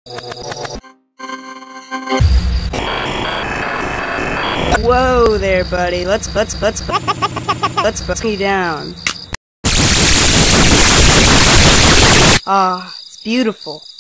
Whoa there, buddy. Let's me down. Ah, it's beautiful.